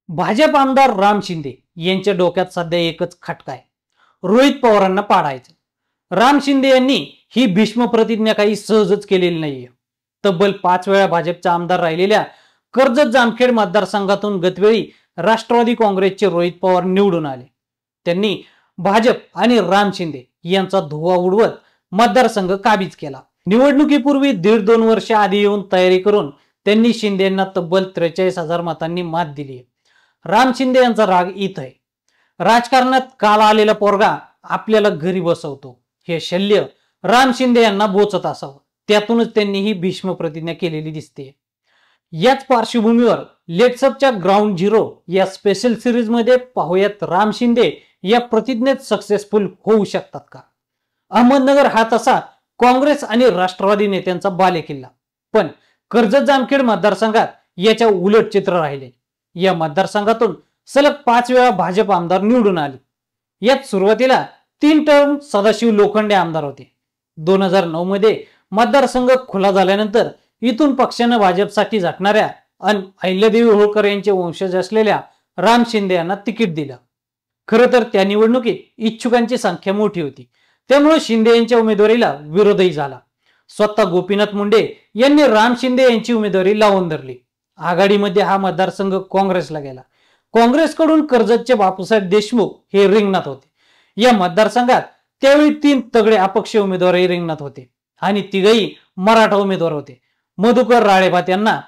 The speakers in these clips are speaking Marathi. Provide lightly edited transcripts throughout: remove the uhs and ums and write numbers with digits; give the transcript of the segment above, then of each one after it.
भाजप आमदार राम शिंदे यांच्या डोक्यात सध्या एकच खटका आहे, रोहित पवारांना पाडायचं। राम शिंदे यांनी ही भीष्म प्रतिज्ञा काही सहजच केलेली नाहीये। तब्बल 5 वेळा भाजपचा आमदार राहिलेल्या कर्जत जामखेड मतदारसंघातून गतवेळी राष्ट्रवादी काँग्रेसचे रोहित पवार निवडून आले। त्यांनी भाजप आणि राम शिंदे यांचा धुव्वा उडवत मतदारसंघ काबीज केला। निवडणुकीपूर्वी 1.5-2 वर्ष आधी येऊन तयारी करून त्यांनी शिंदे यांना तब्बल 43,000 मतांनी मात दिली। राम शिंदे यांचा राग इथं आहे। राजकारणात काल आलेला पोरगा आपल्याला घरी बसवतो हे शल्य राम शिंदे यांना बोचत असावं, त्यातूनच त्यांनी ही भीष्म प्रतिज्ञा केलेली दिसते। याच पार्श्वभूमीवर लेट्सअपच्या ग्राउंड झिरो या स्पेशल सिरीज मध्ये पाहूयात राम शिंदे या प्रतिज्ञेत सक्सेसफुल होऊ शकतात का। अहमदनगर हा तसा काँग्रेस आणि राष्ट्रवादी नेत्यांचा बालेकिल्ला, पण कर्जत जामखेड मतदारसंघात याच्या उलट चित्र राहिले। या मतदारसंघातून सलग 5 वेळा भाजप आमदार निवडून आले। यात सुरुवातीला 3 टर्म सदाशिव लोखंडे आमदार होते। 2009 मध्ये मतदारसंघ खुला झाल्यानंतर इथून पक्षाने भाजपसाठी झटणाऱ्या आणि अहिल्यादेवी होळकर यांचे वंशज असलेल्या राम शिंदे यांना तिकीट दिलं। खरं तर त्या निवडणुकीत इच्छुकांची संख्या मोठी होती, त्यामुळे शिंदे यांच्या उमेदवारीला विरोधही झाला। स्वतः गोपीनाथ मुंडे यांनी राम शिंदे यांची उमेदवारी लावून धरली। आघाडीमध्ये हा मतदारसंघ काँग्रेसला गेला। काँग्रेसकडून कर्जतचे बापूसाहेब देशमुख हे रिंगणात होते। या मतदारसंघात त्यावेळी 3 तगडे अपक्ष उमेदवारही रिंगणात होते आणि तिघही मराठा उमेदवार होते। मधुकर राळेभात यांना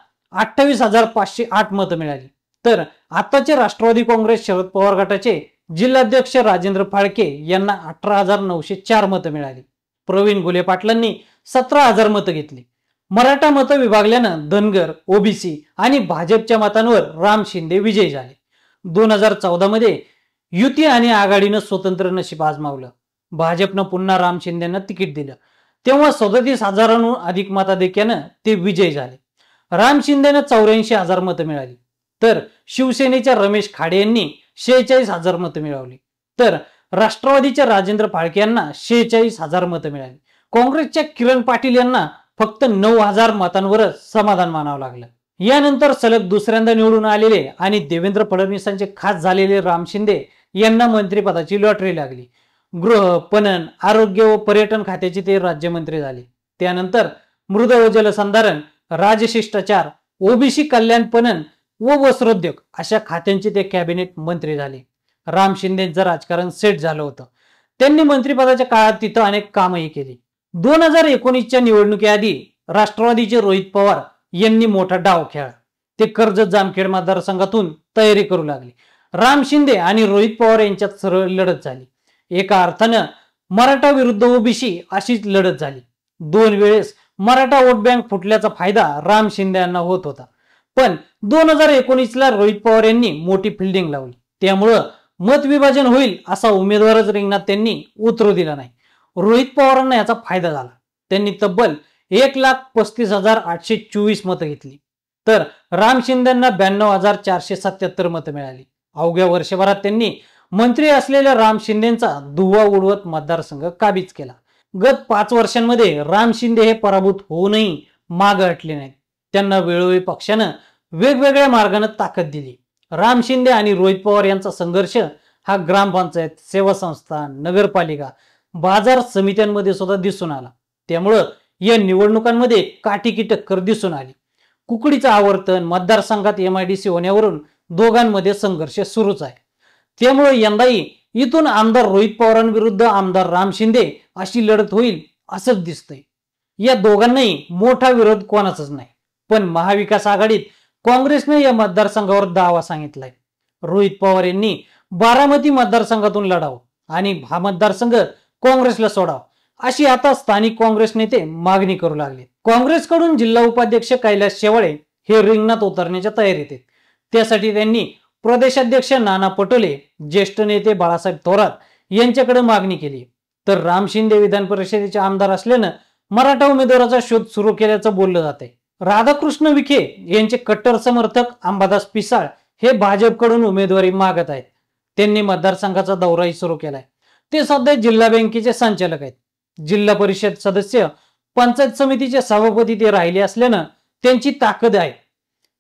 28,508 मतं मिळाली, तर आताचे राष्ट्रवादी काँग्रेस शरद पवार गटाचे जिल्हाध्यक्ष राजेंद्र फाळके यांना 18,904 मतं मिळाली। प्रवीण गुले पाटलांनी 17,000 मतं घेतली। मराठा मतं विभागल्यानं धनगर, ओबीसी आणि भाजपच्या मतांवर राम शिंदे विजयी झाले। 2014 मध्ये युती आणि आघाडीनं स्वतंत्र नशीब आजमावलं। भाजपनं पुन्हा राम शिंदेंना तिकीट दिलं, तेव्हा 37,000हून अधिक मताधिक्यानं ते विजयी झाले। राम शिंदेनं 84,000 मतं मिळाली, तर शिवसेनेच्या रमेश खाडे यांनी 46,000 मतं मिळवली, तर राष्ट्रवादीच्या राजेंद्र फाळके यांना 46,000 मतं मिळाली। काँग्रेसच्या किरण पाटील यांना फक्त 9,000 मतांवरच समाधान मानावं लागलं। यानंतर सलग दुसऱ्यांदा निवडून आलेले आणि देवेंद्र फडणवीसांचे खास झालेले राम शिंदे यांना मंत्रिपदाची लॉटरी लागली। गृह, पणन, आरोग्य व पर्यटन खात्याचे ते राज्यमंत्री झाले। त्यानंतर मृद व जलसंधारण, राजशिष्टाचार, ओबीसी कल्याण, पणन व वस्त्रोद्योग अशा खात्यांचे ते कॅबिनेट मंत्री झाले। राम शिंदेंचं राजकारण सेट झालं होतं। त्यांनी मंत्रिपदाच्या काळात तिथं अनेक कामही केली। 2019च्या निवडणुकीआधी राष्ट्रवादीचे रोहित पवार यांनी मोठा डाव खेळला। ते कर्जत जामखेड मतदारसंघातून तयारी करू लागले। राम शिंदे आणि रोहित पवार यांच्यात सरळ लढत झाली। एका अर्थानं मराठा विरुद्ध ओबीसी अशीच लढत झाली। 2 वेळेस मराठा वोट बँक फुटल्याचा फायदा राम शिंदे यांना होत होता, पण 2019ला रोहित पवार यांनी मोठी फिल्डिंग लावली। त्यामुळं मत विभाजन होईल असा उमेदवारच रिंगणात त्यांनी उतरू दिला नाही। रोहित पवारांना याचा फायदा झाला। त्यांनी तब्बल 1,35,824 मतं घेतली, तर राम शिंदेंना 92,477 मतं मिळाली। अवघ्या वर्षभरात त्यांनी मंत्री असलेल्या राम शिंदेंचा धुव्वा उडवत मतदारसंघ काबीज केला। गत 5 वर्षांमध्ये राम शिंदे हे पराभूत होऊनही मागे हटले नाहीत। त्यांना वेळोवेळी पक्षानं वेगवेगळ्या मार्गाने ताकद दिली। राम शिंदे आणि रोहित पवार यांचा संघर्ष हा ग्रामपंचायत, सेवा संस्था, नगरपालिका, बाजार समित्यांमध्ये सुद्धा दिसून आला। त्यामुळं या निवडणुकांमध्ये काठीकी टक्कर दिसून आली। कुकडीचं आवर्तन, मतदारसंघात MIDC होण्यावरून दोघांमध्ये संघर्ष सुरूच आहे। त्यामुळे यंदाही इथून आमदार रोहित पवारांविरुद्ध आमदार राम शिंदे अशी लढत होईल असंच दिसतंय। या दोघांनाही मोठा विरोध कोणाचाच नाही, पण महाविकास आघाडीत काँग्रेसने या मतदारसंघावर दावा सांगितलाय। रोहित पवार यांनी बारामती मतदारसंघातून लढावं आणि हा मतदारसंघ काँग्रेसला सोडावा अशी आता स्थानिक काँग्रेस नेते मागणी करू लागले। काँग्रेसकडून जिल्हा उपाध्यक्ष कैलास शेवाळे हे रिंगणात उतरण्याच्या तयारीत आहेत। त्यासाठी त्यांनी प्रदेशाध्यक्ष नाना पटोले, ज्येष्ठ नेते बाळासाहेब थोरात यांच्याकडे मागणी केली। तर राम शिंदे विधान परिषदेचे आमदार असल्यानं मराठा उमेदवाराचा शोध सुरू केल्याचं बोललं जात आहे। राधाकृष्ण विखे यांचे कट्टर समर्थक अंबादास पिसाळ हे भाजपकडून उमेदवारी मागत आहेत। त्यांनी मतदारसंघाचा दौराही सुरू केलाय। ते सध्या जिल्हा बँकेचे संचालक आहेत। जिल्हा परिषद सदस्य, पंचायत समितीचे सभापती ते राहिले असल्यानं त्यांची ताकद आहे।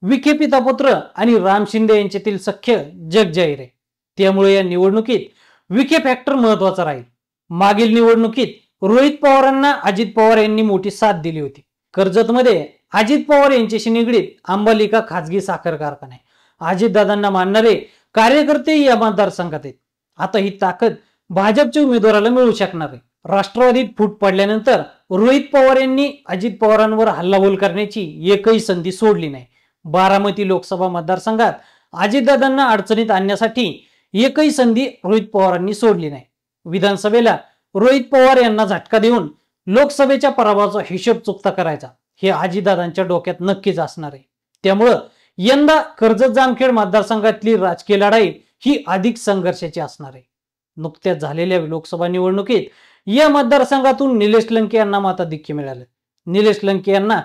विखे पितापुत्र आणि राम शिंदे यांच्यातील सख्य जगजाहीर आहे. त्यामुळे या निवडणुकीत विखे फॅक्टर महत्वाचा राहील. मागील निवडणुकीत रोहित पवारांना अजित पवार यांनी मोठी साथ दिली होती. कर्जतमध्ये अजित पवार यांच्याशी निगडीत अंबालिका खाजगी साखर कारखाना आहे. अजितदादांना मानणारे कार्यकर्ते या मतदारसंघात आहेत. आता ही ताकद भाजपच्या उमेदवाराला मिळू शकणार आहे. राष्ट्रवादीत फूट पडल्यानंतर रोहित पवार यांनी अजित पवारांवर हल्लाबोल करण्याची एकही संधी सोडली नाही. बारामती लोकसभा मतदारसंघात अजितदादांना अडचणीत आणण्यासाठी एकही संधी रोहित पवारांनी सोडली नाही. विधानसभेला रोहित पवार यांना झटका देऊन लोकसभेच्या पराभवाचा हिशोब चुकता करायचा हे अजितदादांच्या डोक्यात नक्कीच असणार आहे. त्यामुळं यंदा कर्जत जामखेड मतदारसंघातली राजकीय लढाई ही अधिक संघर्षाची असणार आहे. नुकत्याच झालेल्या लोकसभा निवडणुकीत या मतदारसंघातून निलेश लंके यांना मताधिक्य मिळालं. निलेश लंके यांना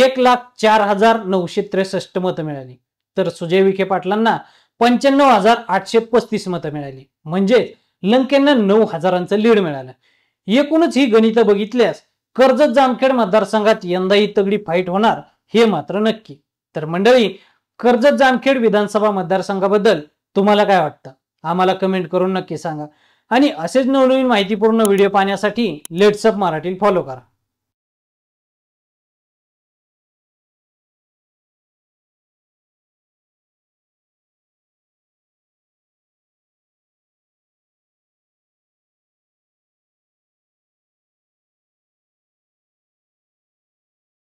1,04,963 मतं मिळाली, तर सुजय विखे पाटलांना 95,835 मतं मिळाली. म्हणजे लंकेंना 9,000चं लीड मिळालं. एकूणच ही गणितं बघितल्यास कर्जत जामखेड मतदारसंघात यंदाही तगडी फाईट होणार हे मात्र नक्की. तर मंडळी, कर्जत जामखेड विधानसभा मतदारसंघाबद्दल तुम्हाला काय वाटतं आम्हाला कमेंट करून नक्की सांगा. आणि असेच नवनवीन माहितीपूर्ण व्हिडिओ पाहण्यासाठी लेट्स अप मराठी फॉलो करा.